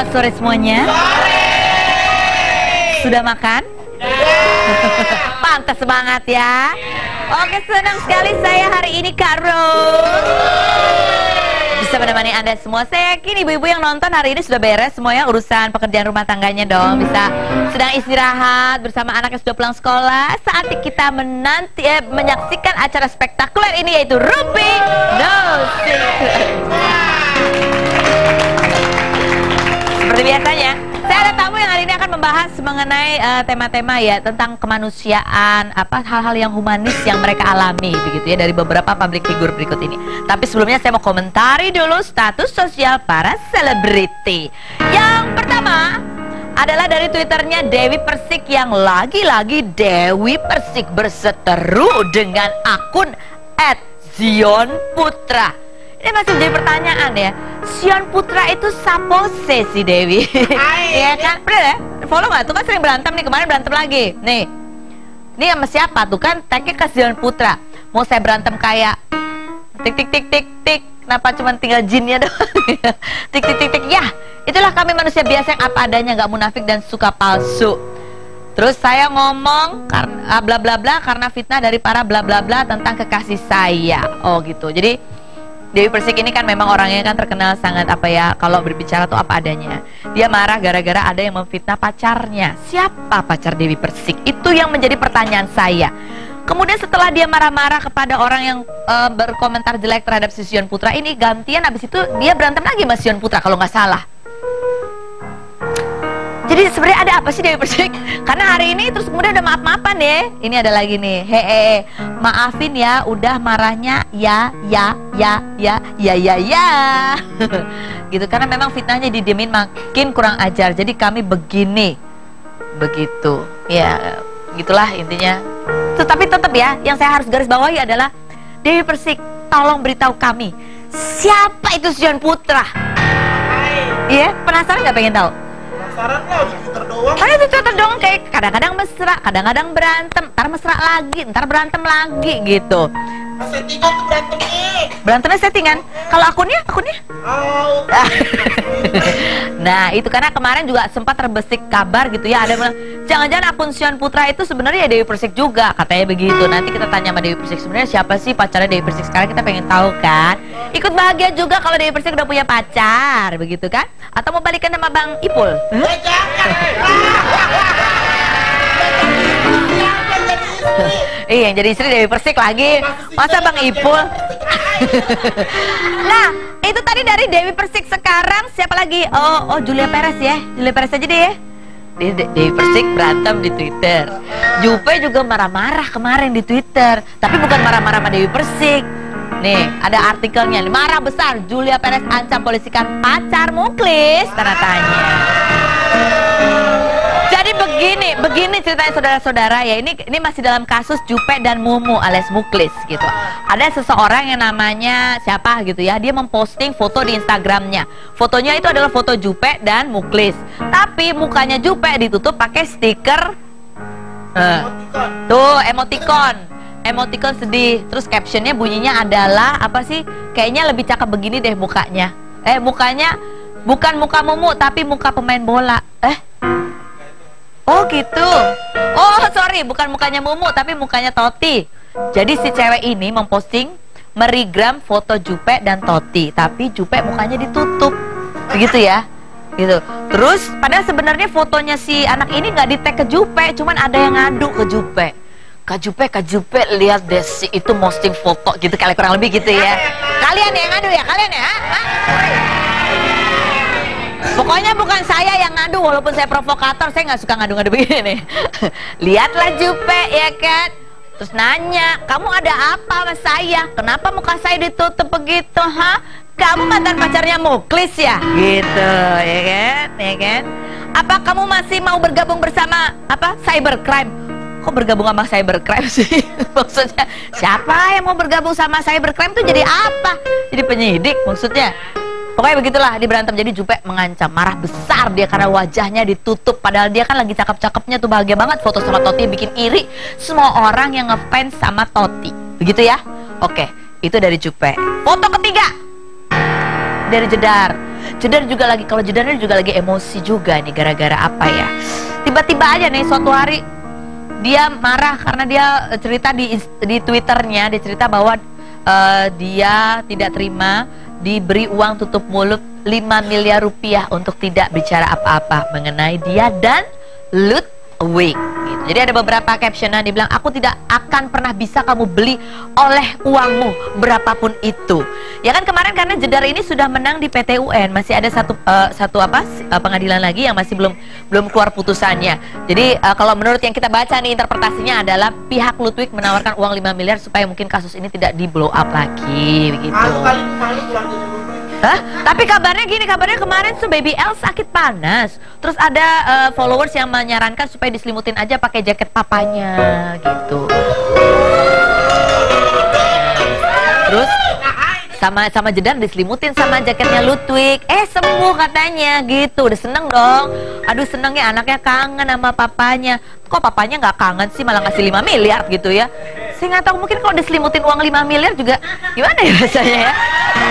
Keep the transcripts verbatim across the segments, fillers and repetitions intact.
Selamat sore semuanya. Sudah makan? Pantas semangat ya. Oke, senang sekali saya hari ini Kak Ros bisa menemani Anda semua. Saya yakin ibu-ibu yang nonton hari ini sudah beres semuanya urusan pekerjaan rumah tangganya dong. Bisa sedang istirahat bersama anak yang sudah pulang sekolah. Saatnya kita menanti eh, menyaksikan acara spektakuler ini, yaitu Ruby No Secret. Seperti biasanya, saya ada tamu yang hari ini akan membahas mengenai tema-tema uh, ya tentang kemanusiaan, apa hal-hal yang humanis yang mereka alami begitu ya dari beberapa public figure berikut ini. Tapi sebelumnya saya mau komentari dulu status sosial para selebriti. Yang pertama adalah dari Twitternya Dewi Persik, yang lagi-lagi Dewi Persik berseteru dengan akun et zion putra. Ini masih menjadi pertanyaan ya, Zion Putra itu sapose si Dewi? Iya kan? Bener ya? Follow nggak? Tuh kan sering berantem nih, kemarin berantem lagi. Nih, ini sama siapa? Tuh kan tagnya ke Zion Putra. Mau saya berantem kayak tik tik tik tik tik, kenapa cuma tinggal jinnya doang? Tik tik tik tik, ya itulah kami manusia biasa yang apa adanya, nggak munafik dan suka palsu. Terus saya ngomong karena bla bla bla karena fitnah dari para bla bla bla tentang kekasih saya. Oh gitu. Jadi Dewi Persik ini kan memang orangnya kan terkenal sangat apa ya, kalau berbicara tuh apa adanya. Dia marah gara-gara ada yang memfitnah pacarnya. Siapa pacar Dewi Persik? Itu yang menjadi pertanyaan saya. Kemudian setelah dia marah-marah kepada orang yang uh, berkomentar jelek terhadap si Zion Putra ini, gantian abis itu dia berantem lagi sama Zion Putra kalau nggak salah. Jadi sebenarnya ada apa sih Dewi Persik? Karena hari ini terus kemudian udah maaf-maafan ya. Ini ada lagi nih, hehe, maafin ya udah marahnya ya ya ya ya ya ya ya gitu, karena memang fitnahnya didiemin makin kurang ajar. Jadi kami begini begitu ya, gitulah intinya. Tuh, tapi tetap ya, yang saya harus garis bawahi adalah Dewi Persik, tolong beritahu kami siapa itu Zion Putra. Iya, penasaran nggak, pengen tahu? Penasaran lah, di Twitter doang. Karena di Twitter doang, kayak kadang-kadang mesra, kadang-kadang berantem, ntar mesra lagi, ntar berantem lagi gitu. Settingan tuh berantemnya. Berantemnya settingan. Kalau akunnya, akunnya? Oh. Nah, itu karena kemarin juga sempat terbesit kabar gitu ya, ada bilang jangan-jangan akun Zion Putra itu sebenarnya ya Dewi Persik juga, katanya begitu. Nanti kita tanya sama Dewi Persik, sebenarnya siapa sih pacarnya Dewi Persik sekarang, kita pengen tahu kan. Ikut bahagia juga kalau Dewi Persik udah punya pacar, begitu kan? Atau mau balikan sama Bang Ipul? Eh, jangan. Iya, yang jadi istri Dewi Persik lagi. Masa Bang Ipul? Nah, itu tadi dari Dewi Persik. Sekarang siapa lagi? Oh, oh Julia Perez ya. Julia Perez aja deh ya. De Dewi Persik berantem di Twitter. Jupe juga marah-marah kemarin di Twitter. Tapi bukan marah-marah sama Dewi Persik. Nih, ada artikelnya. Marah besar, Julia Perez ancam polisikan pacar Muklis, tanda tanya. Jadi begini, begini ceritanya saudara-saudara ya. Ini ini masih dalam kasus Jupe dan Mumu alias Muklis gitu. Ada seseorang yang namanya siapa gitu ya. Dia memposting foto di Instagramnya. Fotonya itu adalah foto Jupe dan Muklis. Tapi mukanya Jupe ditutup pakai stiker uh, tuh emoticon. Emoticon sedih. Terus captionnya bunyinya adalah apa sih? Kayaknya lebih cakep begini deh mukanya. Eh mukanya bukan muka Mumu tapi muka pemain bola. Eh oh gitu. Oh sorry, bukan mukanya Mumu tapi mukanya Toti. Jadi si cewek ini memposting merigram foto Jupe dan Toti, tapi Jupe mukanya ditutup, begitu ya. Gitu. Terus padahal sebenarnya fotonya si anak ini nggak di tag ke Jupe, cuman ada yang ngadu ke Jupe. Kak Jupe, Kak Jupe, lihat deh si itu posting foto gitu, kali kurang lebih gitu ya. Kalian yang ngadu ya, kalian ya. Hah? Pokoknya bukan saya yang ngadu, walaupun saya provokator, saya nggak suka ngadu-ngadu begini. Lihatlah Jupe ya kan. Terus nanya, kamu ada apa sama saya? Kenapa muka saya ditutup begitu, ha? Kamu mantan pacarnya Muklis ya? Gitu, ya kan? Ya kan? Apa kamu masih mau bergabung bersama apa? Cybercrime? Kok bergabung sama cybercrime sih? Maksudnya siapa yang mau bergabung sama cybercrime tuh jadi apa? Jadi penyidik maksudnya? Pokoknya begitulah, dia berantem. Jadi Jupe mengancam, marah besar dia karena wajahnya ditutup. Padahal dia kan lagi cakep-cakepnya tuh, bahagia banget. Foto sama Toti bikin iri semua orang yang ngefans sama Toti. Begitu ya? Oke, itu dari Jupe. Foto ketiga dari Jedar. Jedar juga lagi, kalau Jedar juga lagi emosi juga nih, gara-gara apa ya? Tiba-tiba aja nih suatu hari dia marah karena dia cerita di di Twitternya, dia cerita bahwa uh, dia tidak terima diberi uang tutup mulut lima miliar rupiah untuk tidak bicara apa-apa mengenai dia dan Ludwig gitu. Jadi ada beberapa captionan dibilang, aku tidak akan pernah bisa kamu beli oleh uangmu berapapun itu. Ya kan kemarin karena Jedar ini sudah menang di P T U N, masih ada satu uh, satu apa uh, pengadilan lagi yang masih belum belum keluar putusannya. Jadi uh, kalau menurut yang kita baca nih, interpretasinya adalah pihak Ludwig menawarkan uang lima miliar supaya mungkin kasus ini tidak di blow up lagi begitu. Malu kali malu keluarganya Ludwig. Hah? Tapi kabarnya gini, kabarnya kemarin tuh Baby L sakit panas. Terus ada uh, followers yang menyarankan supaya diselimutin aja pakai jaket papanya gitu. Terus sama sama Jedar diselimutin sama jaketnya Ludwig. Eh sembuh katanya gitu. Udah seneng dong. Aduh seneng ya, anaknya kangen sama papanya. Kok papanya nggak kangen sih, malah ngasih lima miliar gitu ya. Saya nggak tahu, mungkin kalau diselimutin uang lima miliar juga gimana ya rasanya ya.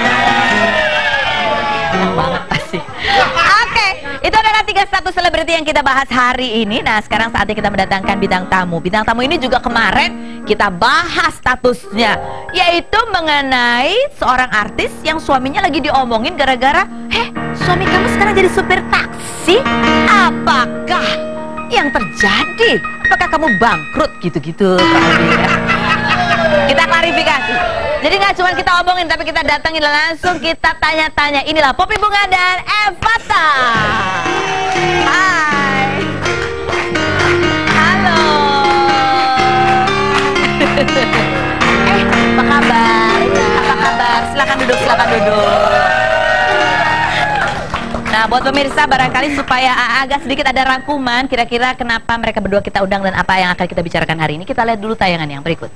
Banget pasti. Oke, itu adalah tiga status selebriti yang kita bahas hari ini. Nah, sekarang saatnya kita mendatangkan bintang tamu. Bintang tamu ini juga kemarin kita bahas statusnya, yaitu mengenai seorang artis yang suaminya lagi diomongin gara-gara, "Heh, suami kamu sekarang jadi supir taksi? Apakah yang terjadi? Apakah kamu bangkrut?" Gitu-gitu. Kita klarifikasi. Jadi nggak cuma kita omongin, tapi kita datangin langsung, kita tanya-tanya. Inilah Poppy Bunga dan Evata. Hai. Halo. Eh, apa kabar? Apa kabar? Silakan duduk, silakan duduk. Nah, buat pemirsa barangkali supaya agak sedikit ada rangkuman, kira-kira kenapa mereka berdua kita undang dan apa yang akan kita bicarakan hari ini, kita lihat dulu tayangan yang berikut.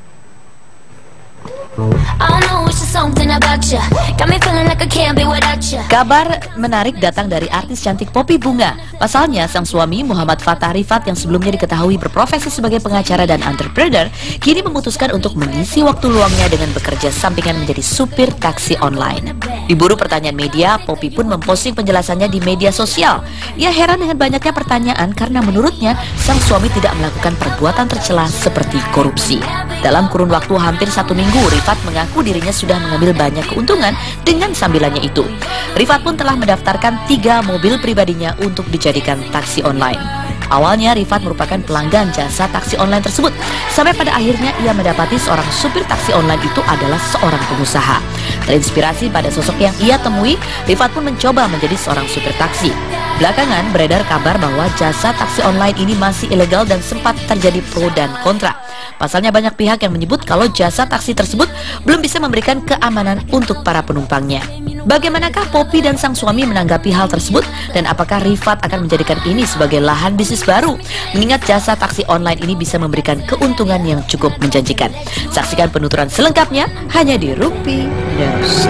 Kabar menarik datang dari artis cantik Poppy Bunga. Pasalnya, sang suami Muhammad Fattah Rifat yang sebelumnya diketahui berprofesi sebagai pengacara dan entrepreneur, kini memutuskan untuk mengisi waktu luangnya dengan bekerja sampingan menjadi supir taksi online. Diburu pertanyaan media, Poppy pun memposting penjelasannya di media sosial. Ia heran dengan banyaknya pertanyaan karena menurutnya sang suami tidak melakukan perbuatan tercela seperti korupsi. Dalam kurun waktu hampir satu minggu, Rifat mengaku dirinya sudah mengambil banyak keuntungan dengan sambilannya itu. Rifat pun telah mendaftarkan tiga mobil pribadinya untuk dijadikan taksi online. Awalnya Rifat merupakan pelanggan jasa taksi online tersebut, sampai pada akhirnya ia mendapati seorang supir taksi online itu adalah seorang pengusaha. Terinspirasi pada sosok yang ia temui, Rifat pun mencoba menjadi seorang supir taksi. Belakangan beredar kabar bahwa jasa taksi online ini masih ilegal dan sempat terjadi pro dan kontra. Pasalnya banyak pihak yang menyebut kalau jasa taksi tersebut belum bisa memberikan keamanan untuk para penumpangnya. Bagaimanakah Poppy dan sang suami menanggapi hal tersebut, dan apakah Rifat akan menjadikan ini sebagai lahan bisnis baru? Mengingat jasa taksi online ini bisa memberikan keuntungan yang cukup menjanjikan. Saksikan penuturan selengkapnya hanya di Rumpi News.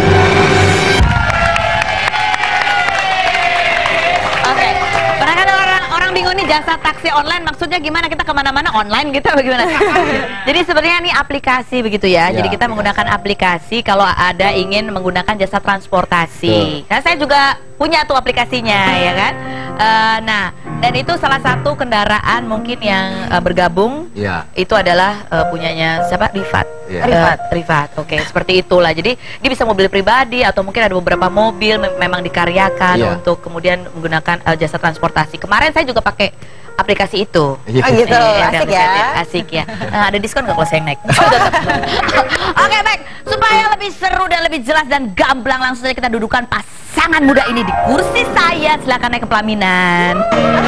Oke, pernah kan orang orang bingung nih jasa taksi online maksudnya gimana? Kita kemana-mana online gitu bagaimana? Jadi sebenarnya ini aplikasi begitu ya. Ya, Jadi kita menggunakan aplikasi kalau ada ingin menggunakan jasa transportasi. Nah, saya juga punya tuh aplikasinya ya kan. Uh, nah, dan itu salah satu kendaraan mungkin yang uh, bergabung. Ya. Itu adalah uh, punyanya siapa? Rifat. Ya. Rifat. Rifat. Oke, seperti itulah. Jadi dia bisa mobil pribadi atau mungkin ada beberapa mobil mem memang dikaryakan Ya. untuk kemudian menggunakan uh, jasa transportasi. Kemarin saya juga pakai aplikasi itu. Iya. Oh gitu, Iya, asik dan- ya. Asik ya. Nah, ada diskon nggak kalau saya naik? Oke baik, supaya lebih seru dan lebih jelas dan gamblang, langsung saja kita dudukan pasangan muda ini di kursi saya. Silakan naik ke pelaminan.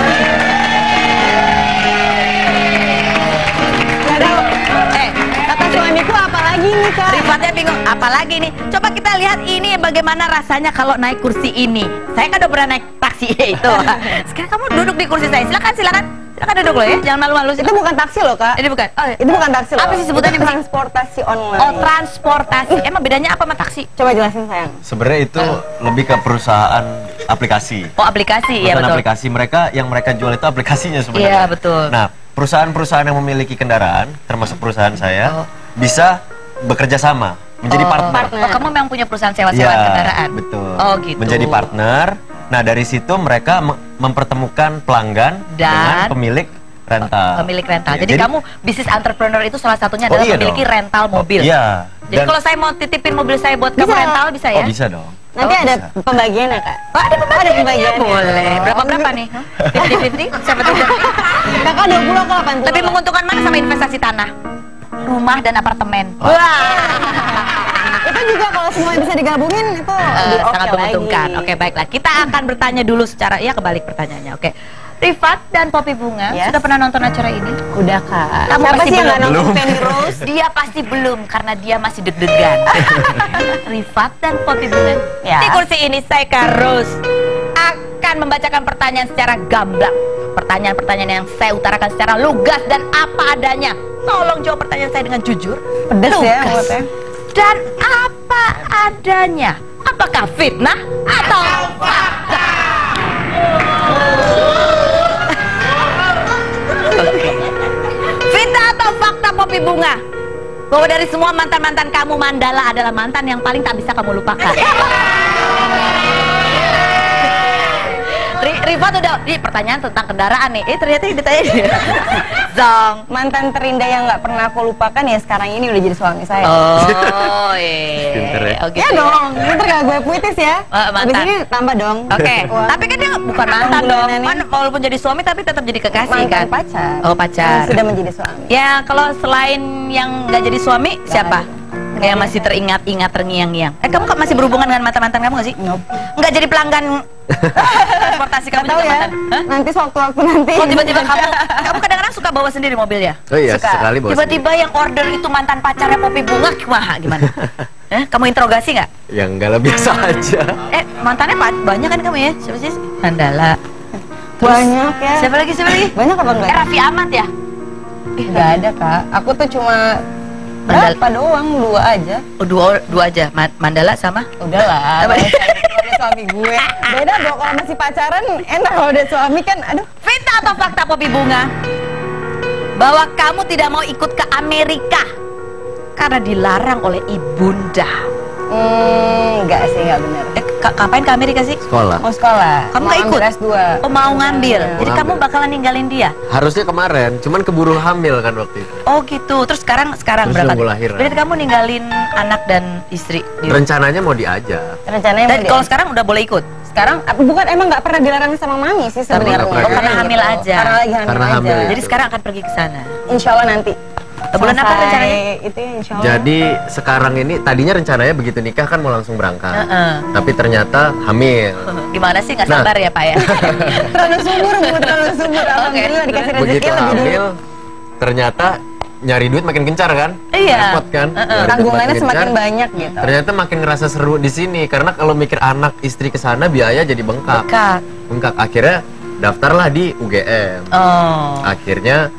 Eh, Kata suamiku apa lagi nih kak? Rifatnya bingung, apalagi nih? Coba kita lihat ini bagaimana rasanya kalau naik kursi ini. Saya kan udah pernah naik taksi itu. Sekarang kamu duduk di kursi saya. Silakan, silakan. Silakan duduk loh ya. Jangan malu-malu. Itu bukan taksi loh kak. Ini bukan. Oh, Itu bukan taksi loh. Apa sih sebutannya? Itu transportasi online. oh, transportasi. Emang bedanya apa sama taksi? Coba jelasin sayang. Sebenarnya itu lebih ke perusahaan aplikasi. Oh, aplikasi ya, Perusahaan betul. aplikasi mereka yang mereka jual itu aplikasinya sebenarnya. Iya, betul. Nah, perusahaan-perusahaan yang memiliki kendaraan, termasuk perusahaan saya, Oh. bisa bekerja sama menjadi Oh. partner. Oh, kamu memang punya perusahaan sewa-sewaan Iya, kendaraan? betul. Oh, gitu. Menjadi partner. Nah, dari situ mereka me- mempertemukan pelanggan Dan- dengan pemilik rental. Pemilik rental. Iya, Jadi, kamu bisnis entrepreneur itu salah satunya Oh, adalah iya memiliki dong. rental mobil. Iya. Jadi Dan- kalau saya mau titipin mobil saya buat kamu Bisa. rental bisa ya? Oh, bisa dong. Nanti Oh, ada bisa. pembagiannya, Kak. Oh, ada pembagiannya. Ada pembagiannya. Boleh. Berapa berapa nih? fifty fifty? Siapa tuh? Kakak dua puluh ke delapan puluh. Lebih menguntungkan mana sama investasi tanah? Rumah dan apartemen. Oh. Itu juga kalau semuanya bisa digabungin itu Eh, lebih oke sangat menguntungkan. lagi. Oke, baiklah. Kita akan bertanya dulu secara ya kebalik pertanyaannya. Oke. Rifat dan Poppy Bunga Yes. sudah pernah nonton acara ini? Udah, Kak. Kamu Siapa pasti sih yang nggak belum. nonton Belum. Penny Rose? Dia pasti belum karena dia masih deg-degan. Rifat dan Poppy Bunga. Ya. Di kursi ini saya Karus akan membacakan pertanyaan secara gamblang. Pertanyaan-pertanyaan yang saya utarakan secara lugas dan apa adanya. Tolong jawab pertanyaan saya dengan jujur, Pedes ya lugas, mulutnya. dan apa adanya. Apakah fitnah atau fakta? Oke. Fitnah atau fakta, Poppy Bunga? Bahwa dari semua mantan-mantan kamu, Mandala adalah mantan yang paling tak bisa kamu lupakan. Ri- Rifat udah, ini pertanyaan tentang kendaraan nih. Eh ternyata ini ditanya dia. Zong. Mantan terindah yang nggak pernah aku lupakan ya sekarang ini udah jadi suami saya. Oh, iya. Pinter ya. Oh, gitu Ya dong, pinter gak gue puitis ya. Oh, mantan. Habis ini tambah dong. Oke, Wah. tapi kan dia bukan mantan Enam dong. bulanan Kan walaupun jadi suami tapi tetap jadi kekasih mantan kan. pacar. Oh, pacar. Yang sudah menjadi suami. Ya, kalau selain yang nggak jadi suami, siapa? Yang masih teringat-ingat terngiang-ngiang. Eh, kamu kok masih berhubungan dengan mantan-mantan kamu nggak sih? Nope. Nggak jadi pelanggan transportasi kamu Gak tahu juga ya. mantan? Hah? Nanti sewaktu-waktu nanti. Oh, tiba-tiba kamu, kamu kadang-kadang suka bawa sendiri mobilnya? Oh iya, Suka. sekali bos. Tiba-tiba yang order itu mantan pacarnya Poppy Bunga, gimana? Gimana? Eh, kamu interogasi nggak? Ya enggak lah, biasa aja. Eh, mantannya pa- banyak kan kamu ya? Siapa sih? Mandala. Terus, Banyak ya. Siapa lagi? Siapa lagi? Banyak apa Eh, enggak? Raffi Ahmad ya? Gak ada, Kak. Aku tuh cuma Mandal- berapa doang, dua aja. Oh, dua, dua aja. Ma- Mandala sama? Udahlah. Apa? Kalau saya udah suami gue. Beda dong kalau masih pacaran enak, kalau udah suami kan aduh. Fitnah atau fakta, Poppy Bunga? Bahwa kamu tidak mau ikut ke Amerika karena dilarang oleh ibunda. Hmm, enggak sih, enggak benar. Eh, ka- kapan ke Amerika sih? Sekolah. Mau sekolah. Kamu mau nggak ikut? ambil S dua. Oh, mau ngambil. Iya. Jadi Mau kamu ngambil. bakalan ninggalin dia. Harusnya kemarin, cuman keburu hamil kan waktu itu. Oh, gitu. Terus sekarang sekarang Terus berapa? nunggu lahiran. Berarti kamu ninggalin anak dan istri di rumah. Rencananya mau diajak. Rencananya Dan mau kalau dia- sekarang udah boleh ikut? sekarang apa- bukan emang nggak pernah dilarang sama mami sih sebenarnya. nggak pernah Oh, karena Gitu. hamil aja. Karena lagi hamil Karena aja. hamil. Jadi sekarang akan pergi ke sana. Insya Allah nanti. Bulan apa Selesai rencananya? Itu ya insya Allah. Jadi sekarang ini tadinya rencananya begitu nikah kan mau langsung berangkat. Heeh. Tapi ternyata hamil. Gimana sih, nggak Nah. sabar ya Pak ya? terlalu subur, Bu, terlalu subur. Alhamdulillah dikasih rezeki Begitu lebih dulu. hamil, ternyata nyari duit makin gencar kan? Iya. Repot kan? Heeh. Nyari duit Tanggungannya makin semakin gencar. banyak gitu. Ternyata makin ngerasa seru di sini karena kalau mikir anak istri ke sana biaya jadi bengkak. Kak. Bengkak akhirnya daftarlah di U G M. Oh. Akhirnya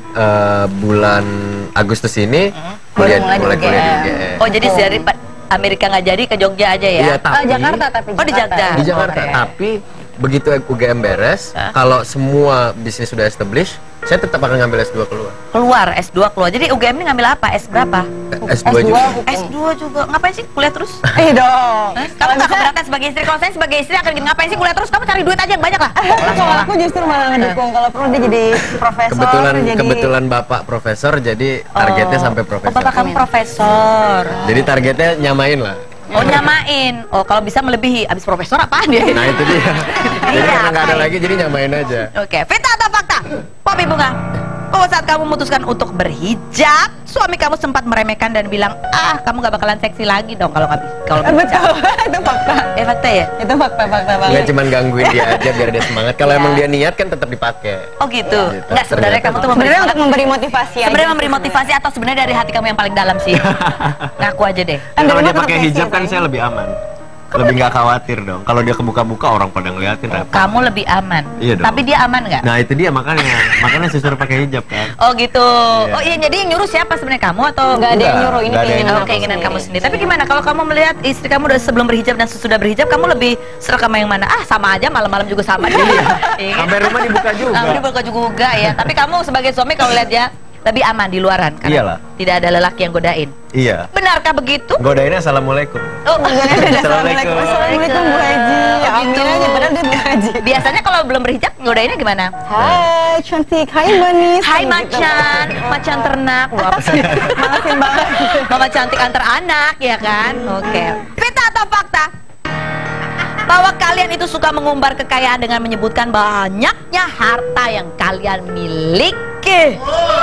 eh, bulan Agustus ini kuliah Baru mulai di mulai kuliah di U G M. Oh, jadi dari Pa- Amerika nggak jadi ke Jogja aja ya? Iya, Oh, tapi Jakarta tapi Oh, di Jakarta. di Jakarta. Oke. Tapi begitu U G M beres, Hah? kalau semua bisnis sudah established, saya tetap akan ngambil S dua keluar. Keluar S dua keluar. Jadi U G M ini ngambil apa? S berapa? Eh, S dua juga. hukum. S dua juga. Ngapain sih kuliah terus? Eh dong. Hah? Kamu nggak keberatan sebagai istri? Kalau saya sebagai istri akan gini, ngapain sih kuliah terus? Kamu cari duit aja yang banyak lah. Kalau aku justru malah ngedukung. Kalau perlu dia jadi profesor, Kebetulan jadi kebetulan bapak profesor, jadi targetnya Oh. sampai Oh, profesor. bapak kamu profesor. Jadi targetnya nyamain lah. Oh, nyamain. Oh, kalau bisa melebihi. Abis profesor apaan dia? Nah itu dia. Jadi Iya, karena nggak ada apa lagi, jadi nyamain aja. Oke, fitnah atau fakta? Poppy Bunga, bahwa saat kamu memutuskan untuk berhijab, suami kamu sempat meremehkan dan bilang, ah, kamu gak bakalan seksi lagi dong kalau nggak bi- kalau Eh, berhijab. betul. Itu fakta. Eh, fakta ya? Itu fakta-fakta banget. Nggak cuma gangguin dia aja biar dia semangat. Kalau Iya. emang dia niat kan tetap dipakai. Oh gitu. Gitu. Nggak, sebenarnya Ternyata kamu tuh memberi Sebenarnya semangat. untuk memberi motivasi aja. Sebenarnya memberi motivasi atau sebenarnya dari hati kamu yang paling dalam sih? Ngaku aja deh. Kan Kalau dari dia mana pakai profesi, hijab kan Bang? saya lebih aman. Lebih nggak khawatir dong. Kalau dia kebuka-buka orang pada ngeliatin repot. Kamu lebih aman. Iya dong. Tapi dia aman nggak? Nah itu dia makanya, makanya saya suruh pakai hijab kan. Oh gitu. Iya. Oh iya, jadi yang nyuruh siapa sebenarnya, kamu atau? Nggak ada yang Enggak, nyuruh, ini nggak ada yang keinginan Oh, nyuruh. aku keinginan kamu sendiri. Tapi Iya. gimana kalau kamu melihat istri kamu udah sebelum berhijab dan sesudah berhijab, kamu lebih serak sama yang mana? Ah, sama aja, malam-malam juga sama dia. Iya kan? Sampai rumah dibuka juga. Ah, dibuka juga ya. Tapi kamu sebagai suami kalau lihat dia lebih aman di luaran karena Iyalah. tidak ada lelaki yang godain. Iya. Benarkah begitu? Godainnya assalamualaikum. Oh, Assalamualaikum. Assalamualaikum Bu Haji. Oh, Amin gitu. aja padahal dia Bu Haji. Biasanya kalau belum berhijab godainnya gimana? Hai cantik, hai manis. Hai Gitu. macan, macan ternak. Wah, apa sih? Maafin banget. Mama cantik antar anak ya kan? Oke. Fitnah atau fakta? Bahwa kalian itu suka mengumbar kekayaan dengan menyebutkan banyaknya harta yang kalian miliki.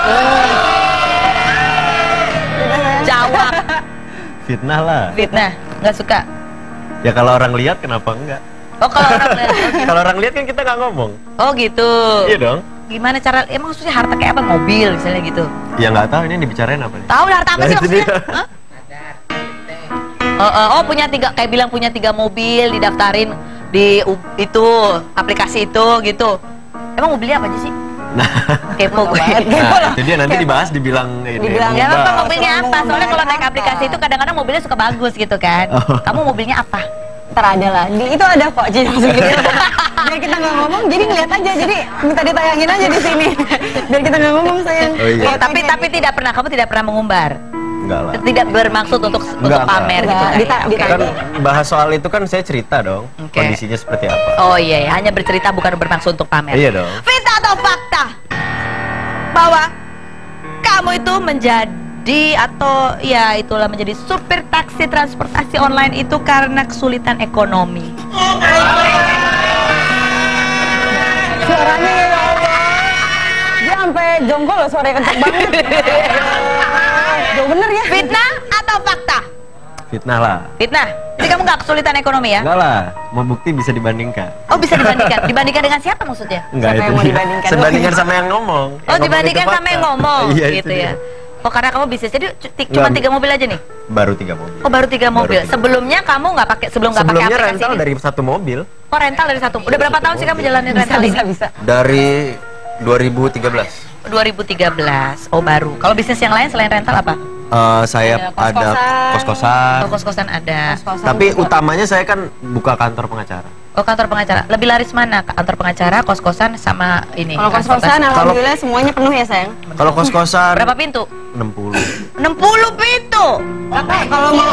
Jawab. Fitnah lah. Fitnah, nggak suka. Ya kalau orang lihat kenapa enggak? Oh kalau orang lihat, oh, gitu. Kalau orang lihat kan kita nggak ngomong. Oh gitu. Iya dong. Gimana cara? Emang maksudnya harta kayak apa? Mobil misalnya gitu. Ya nggak tahu ini yang dibicarain apa nih. Tahu harta apa Nah, sih itu maksudnya? dia. Hah? Oh, oh, oh punya tiga, kayak bilang punya tiga mobil didaftarin di u- itu aplikasi itu gitu. Emang mobilnya apa aja sih? Nah, Kepo gue. nah itu dia nanti dibahas dibilang ini. Dibilang, Ya mengubah. apa mobilnya apa? Soalnya kalau naik Apa? aplikasi itu kadang-kadang mobilnya suka bagus gitu kan. Oh. Kamu mobilnya apa? Ntar ada lah, di, itu ada kok jadi langsung gitu. Biar kita nggak ngomong, jadi ngeliat aja, jadi minta ditayangin aja di sini. Biar kita nggak ngomong sayang. Oh, iya. Oh, tapi tapi tidak pernah kamu tidak pernah mengumbar. Enggak lah. Tidak bermaksud untuk untuk Enggak, pamer enggak. gitu kan. Dita- Oke. dita- Kan bahas soal itu kan saya cerita dong. Oke. Kondisinya seperti apa. Oh iya, ya, hanya bercerita bukan bermaksud untuk pamer. Iya dong. Fitnah atau fakta? Bahwa kamu itu menjadi atau ya itulah menjadi supir taksi transportasi online itu karena kesulitan ekonomi. Suaranya ya Allah. Dia sampai jongkol loh, suaranya kenceng banget. Jauh bener ya. Fitnah atau fakta? Fitnah lah. Fitnah. Jadi kamu nggak kesulitan ekonomi ya? Enggak lah. Mau bukti bisa dibandingkan. Oh bisa dibandingkan. Dibandingkan dengan siapa maksudnya? Enggak Siapa itu yang mau dia. dibandingkan? Sebandingkan sama yang ngomong. Oh Yang ngomong dibandingkan itu sama yang fakta. ngomong Iya, itu gitu dia. ya. Oh karena kamu bisnis. Jadi cu- ti- cuma Nggak. tiga mobil aja nih? Baru tiga mobil. Oh baru tiga Baru mobil. tiga. Sebelumnya kamu nggak pakai sebelum nggak pakai Sebelumnya aplikasi rental ini? dari satu mobil. Oh rental dari satu. Udah berapa satu tahun sih kamu mobil. jalanin Bisa, rental bisa, ini? bisa. Dari dua ribu tiga belas. dua ribu tiga belas. Oh baru. Kalau bisnis yang lain selain rental apa? Eh, saya Ada ada kos-kosan. kos-kosan. Oh kos-kosan ada. Kos-kosan Tapi juga. utamanya saya kan buka kantor pengacara. Oh kantor pengacara. Lebih laris mana? Kantor pengacara, kos-kosan sama ini? Kalau transportasi? kos-kosan alhamdulillah semuanya penuh ya sayang. Kalau kos-kosan Berapa pintu? enam puluh. enam puluh pintu. Kakak kalau mau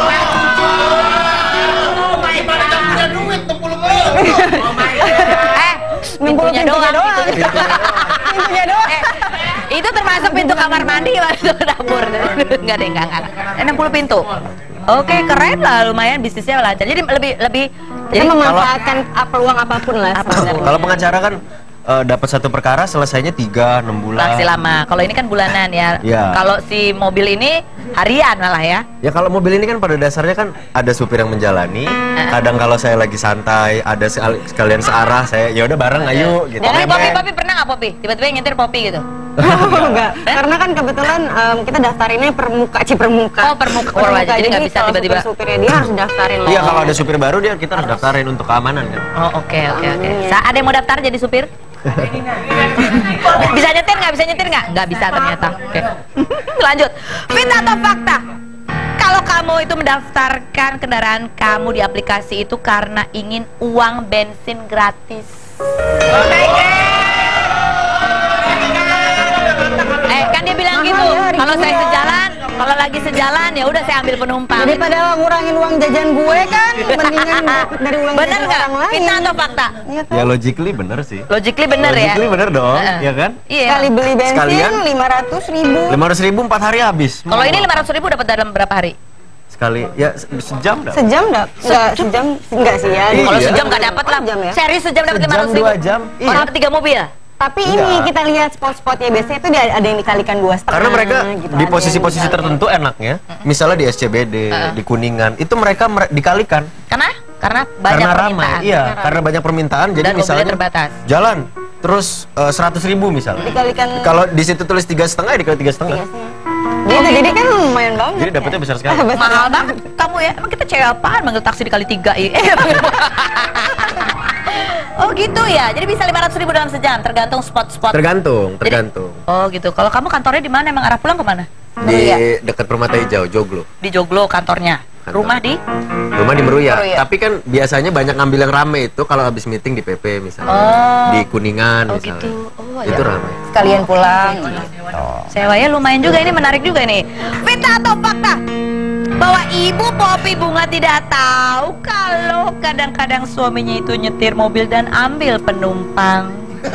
Punya duit enam puluh miliar. Eh, enam puluh pintunya pintunya doang. doang. pintunya. Pintunya doang. Eh, itu termasuk pintu kamar mandi masuk ke dapur. Enggak deh, enggak, enggak. enam puluh pintu. Oke, keren lah, lumayan bisnisnya lancar. Jadi lebih lebih Kita jadi memanfaatkan peluang apapun lah sebenarnya. Kalau pengacara kan eh, dapat satu perkara selesainya tiga enam bulan. masih lama. Kalau ini kan bulanan ya. Iya. Kalau si mobil ini harian malah ya. Ya kalau mobil ini kan pada dasarnya kan ada supir yang menjalani. Kadang kalau saya lagi santai, ada sekal- sekalian searah, saya ya udah bareng ayo gitu. Jadi Popi, Nebeng. Popi pernah nggak Popi? Tiba-tiba yang nyetir Popi gitu. Enggak, karena kan kebetulan em, kita daftarinnya per muka, ci per muka. Oh, per muka. Oh, jadi nggak bisa kalau tiba-tiba. supir-supirnya dia harus daftarin loh. Iya kalau ada supir baru dia kita harus daftarin untuk keamanan kan. Oh, oke oke oke. Iya. Sa- Ada yang mau daftar jadi supir? Bisa nyetir nggak? Bisa nyetir nggak? Nggak bisa ternyata. Oke. Lanjut. Fitnah atau fakta? Kalau kamu itu mendaftarkan kendaraan kamu di aplikasi itu karena ingin uang bensin gratis. Eh kan dia bilang Mahal gitu. ya, hari Kalau ini saya ya. sejalan, kalau lagi sejalan ya udah saya ambil penumpang. Daripada ngurangin uang jajan gue kan, mendingan dapat dari uang Bener jajan nggak? orang lain. Fitnah atau fakta? Iya kan? Ya logically bener sih. Logically bener ya. Logically bener dong, Heeh. ya kan? Iya. Sekali beli bensin Sekalian? lima ratus ribu. lima ratus ribu empat hari habis. Kalau ini lima ratus ribu dapat dalam berapa hari? Sekali, ya se- sejam dah. Sejam enggak? Enggak, sejam enggak sih ya. Iya. Kalau sejam nggak dapat lah. Sejam ya. Serius sejam dapat lima Sejam, ratus ribu. dua jam. Oh, Iya. dapat tiga mobil. Tapi ini Enggak. kita lihat spot-spotnya biasanya itu dia ada yang dikalikan dua setengah. Karena mereka gitu, di ada posisi-posisi yang tertentu enaknya, misalnya di S C B D, di Kuningan, itu mereka mere- dikalikan. Karena karena banyak Karena ramai, permintaan. iya, karena banyak permintaan. Jadi Dan mobilnya misalnya terbatas. jalan, terus seratus ribu misalnya. dikalikan Kalau di situ tulis tiga setengah, ya dikali tiga setengah. tiga setengah. Gitu, jadi kan lumayan banget. Jadi dapetnya ya. besar sekali. Besar Mahal banget. banget kamu ya. Emang kita cewek apaan manggil taksi dikali tiga i? Oh gitu ya. Jadi bisa lima ratus ribu dalam sejam tergantung spot-spot. Tergantung, Jadi- tergantung. Oh gitu. Kalau kamu kantornya di mana? Emang arah pulang kemana? Di dekat Permata Hijau, Joglo. Di Joglo kantornya. kantor. Rumah di? Rumah di Meruya. Meruya. Tapi kan biasanya banyak ngambil yang rame itu kalau habis meeting di P P misalnya. Oh. Di Kuningan Oh misalnya. gitu. Oh, Itu ya. ramai. Sekalian pulang. Sewanya lumayan juga, ini menarik juga nih. Fitnah atau fakta? Bahwa Ibu Popi Bunga tidak tahu kalau kadang-kadang suaminya itu nyetir mobil dan ambil penumpang.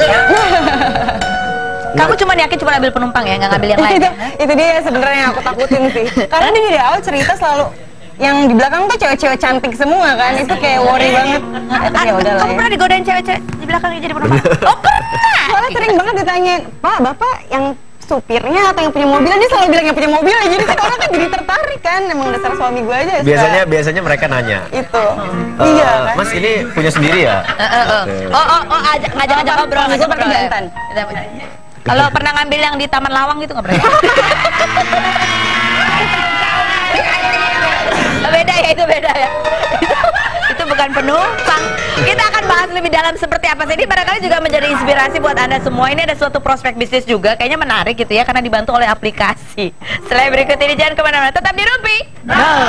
Kamu cuma yakin cuma ambil penumpang ya, nggak ngambil yang lain? itu, itu dia sebenarnya yang aku takutin sih. Karena dia dari awal cerita selalu yang di belakang tuh cewek-cewek cantik semua kan, itu kayak worry banget. Eh, tapi ya udah lah Kamu ya. pernah digodain cewek-cewek di belakang jadi penumpang? Oh pernah. Soalnya sering banget ditanyain, Pak, Bapak yang supirnya atau yang punya mobil? Dia selalu bilang yang punya mobil, jadi kan orang kan jadi tertarik kan. Emang dasar suami gue aja. suka Biasanya biasanya mereka nanya. itu. "Eh, Iya kan. Mas ini punya sendiri ya?" Eh, eh, eh. Oh, oh, oh, ajak, ngajak-ngajak Apa, ngobrol, suami ngajak gue pakai ngobrol. jantan. Kalau pernah ngambil yang di Taman Lawang gitu nggak pernah? Beda ya, itu beda ya. Itu bukan penumpang. Kita akan bahas lebih dalam seperti apa sih. Ini barangkali juga menjadi inspirasi buat Anda semua. Ini ada suatu prospek bisnis juga, kayaknya menarik gitu ya, karena dibantu oleh aplikasi. Setelah berikut ini jangan kemana-mana, tetap di Rumpi. Nah.